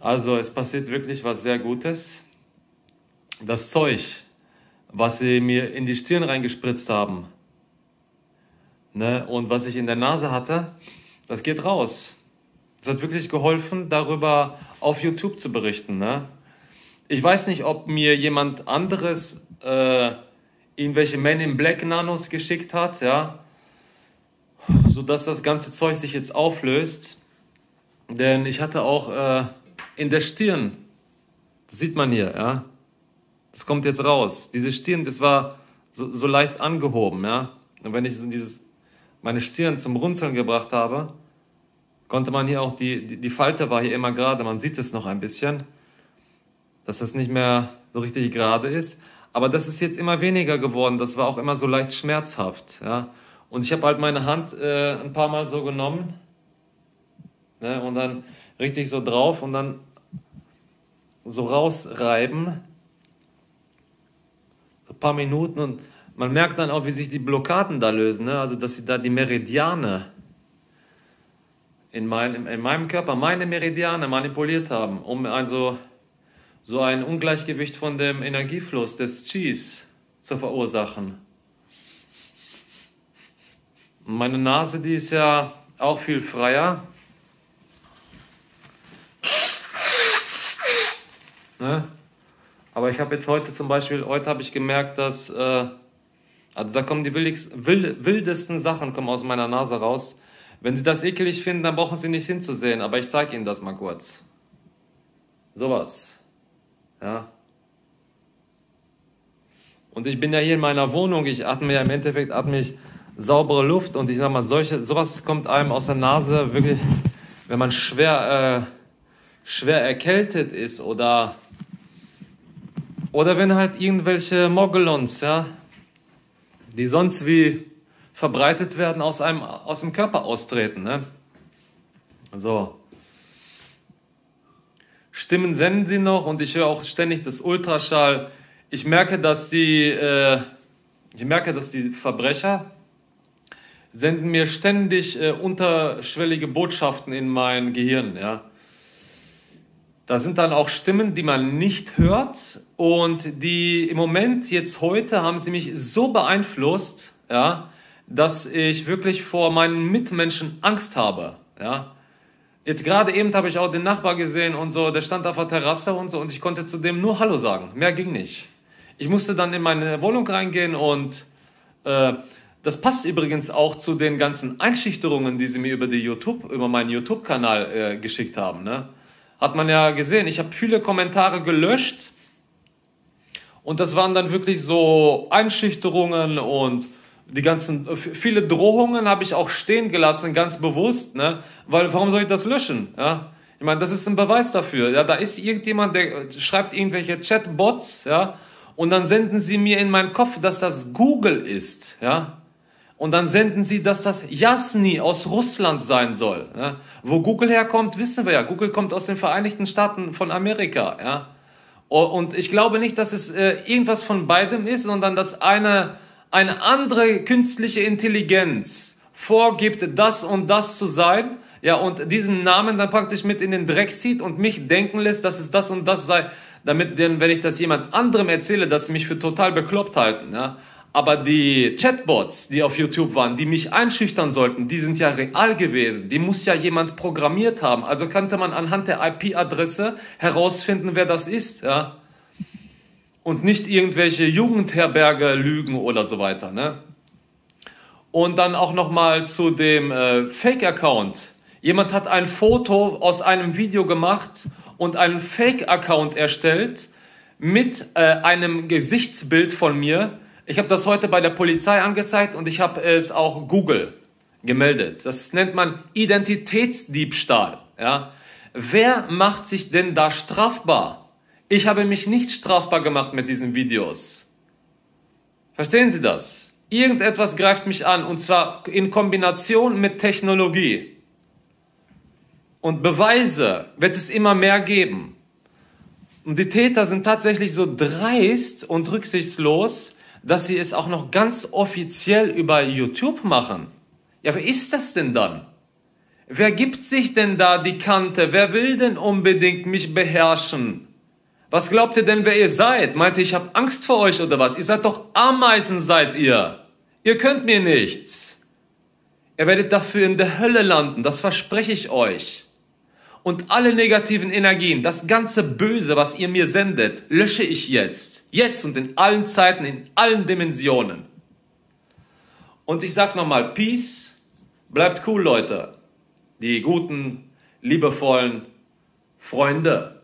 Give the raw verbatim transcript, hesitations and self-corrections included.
Also es passiert wirklich was sehr Gutes. Das Zeug, was sie mir in die Stirn reingespritzt haben, ne, und was ich in der Nase hatte, das geht raus. Es hat wirklich geholfen, darüber auf YouTube zu berichten. Ne? Ich weiß nicht, ob mir jemand anderes äh, irgendwelche Men in Black Nanos geschickt hat, ja, sodass das ganze Zeug sich jetzt auflöst. Denn ich hatte auch äh, in der Stirn, das sieht man hier, ja, das kommt jetzt raus. Diese Stirn, das war so, so leicht angehoben, ja. Und wenn ich so dieses, meine Stirn zum Runzeln gebracht habe, konnte man hier auch, die, die, die Falte war hier immer gerade, man sieht es noch ein bisschen, dass das nicht mehr so richtig gerade ist. Aber das ist jetzt immer weniger geworden, das war auch immer so leicht schmerzhaft, ja. Und ich habe halt meine Hand äh, ein paar Mal so genommen, ne, und dann richtig so drauf und dann so rausreiben, so ein paar Minuten, und man merkt dann auch, wie sich die Blockaden da lösen, ne? Also dass sie da die Meridiane in, mein, in meinem Körper, meine Meridiane manipuliert haben, um also so ein Ungleichgewicht von dem Energiefluss des Qis zu verursachen. Meine Nase, die ist ja auch viel freier. Ne? Aber ich habe jetzt heute zum Beispiel, heute habe ich gemerkt, dass, äh, also da kommen die willigsten, wild, wildesten Sachen kommen aus meiner Nase raus. Wenn Sie das ekelig finden, dann brauchen Sie nicht hinzusehen, aber ich zeige Ihnen das mal kurz. Sowas. Ja. Und ich bin ja hier in meiner Wohnung, ich atme ja im Endeffekt, atme ich saubere Luft, und ich sag mal, solche, sowas kommt einem aus der Nase wirklich, wenn man schwer, äh, schwer erkältet ist, oder, oder wenn halt irgendwelche Mogelons, ja, die sonst wie verbreitet werden, aus einem, aus dem Körper austreten, ne? So. Stimmen senden sie noch, und ich höre auch ständig das Ultraschall. Ich merke, dass die, äh, ich merke, dass die Verbrecher senden mir ständig äh, unterschwellige Botschaften in mein Gehirn, ja. Da sind dann auch Stimmen, die man nicht hört, und die im Moment, jetzt heute, haben sie mich so beeinflusst, ja, dass ich wirklich vor meinen Mitmenschen Angst habe, ja. Jetzt gerade eben habe ich auch den Nachbar gesehen und so, der stand auf der Terrasse und so, und ich konnte zu dem nur Hallo sagen, mehr ging nicht. Ich musste dann in meine Wohnung reingehen, und äh, das passt übrigens auch zu den ganzen Einschüchterungen, die sie mir über, die YouTube, über meinen YouTube-Kanal äh, geschickt haben, ne? Hat man ja gesehen, ich habe viele Kommentare gelöscht, und das waren dann wirklich so Einschüchterungen, und die ganzen, viele Drohungen habe ich auch stehen gelassen, ganz bewusst, ne? Weil, warum soll ich das löschen? Ja? Ich meine, das ist ein Beweis dafür. Ja? Da ist irgendjemand, der schreibt irgendwelche Chatbots, ja? Und dann senden sie mir in meinen Kopf, dass das Google ist, ja? Und dann senden sie, dass das Jasni aus Russland sein soll. Ja? Wo Google herkommt, wissen wir ja. Google kommt aus den Vereinigten Staaten von Amerika, ja? Und ich glaube nicht, dass es äh, irgendwas von beidem ist, sondern dass eine eine andere künstliche Intelligenz vorgibt, das und das zu sein, ja, und diesen Namen dann praktisch mit in den Dreck zieht und mich denken lässt, dass es das und das sei, damit, denn wenn ich das jemand anderem erzähle, dass sie mich für total bekloppt halten, ja. Aber die Chatbots, die auf YouTube waren, die mich einschüchtern sollten, die sind ja real gewesen. Die muss ja jemand programmiert haben. Also könnte man anhand der I P-Adresse herausfinden, wer das ist, ja. Und nicht irgendwelche Jugendherberge lügen oder so weiter, ne? Und dann auch nochmal zu dem äh, Fake-Account. Jemand hat ein Foto aus einem Video gemacht und einen Fake-Account erstellt mit äh, einem Gesichtsbild von mir. Ich habe das heute bei der Polizei angezeigt, und ich habe es auch Google gemeldet. Das nennt man Identitätsdiebstahl, ja? Wer macht sich denn da strafbar? Ich habe mich nicht strafbar gemacht mit diesen Videos. Verstehen Sie das? Irgendetwas greift mich an, und zwar in Kombination mit Technologie. Und Beweise wird es immer mehr geben. Und die Täter sind tatsächlich so dreist und rücksichtslos, dass sie es auch noch ganz offiziell über YouTube machen. Ja, wer ist das denn dann? Wer gibt sich denn da die Kante? Wer will denn unbedingt mich beherrschen? Was glaubt ihr denn, wer ihr seid? Meint ihr, ich habe Angst vor euch oder was? Ihr seid doch Ameisen, seid ihr. Ihr könnt mir nichts. Ihr werdet dafür in der Hölle landen, das verspreche ich euch. Und alle negativen Energien, das ganze Böse, was ihr mir sendet, lösche ich jetzt. Jetzt und in allen Zeiten, in allen Dimensionen. Und ich sag nochmal, Peace, bleibt cool, Leute. Die guten, liebevollen Freunde.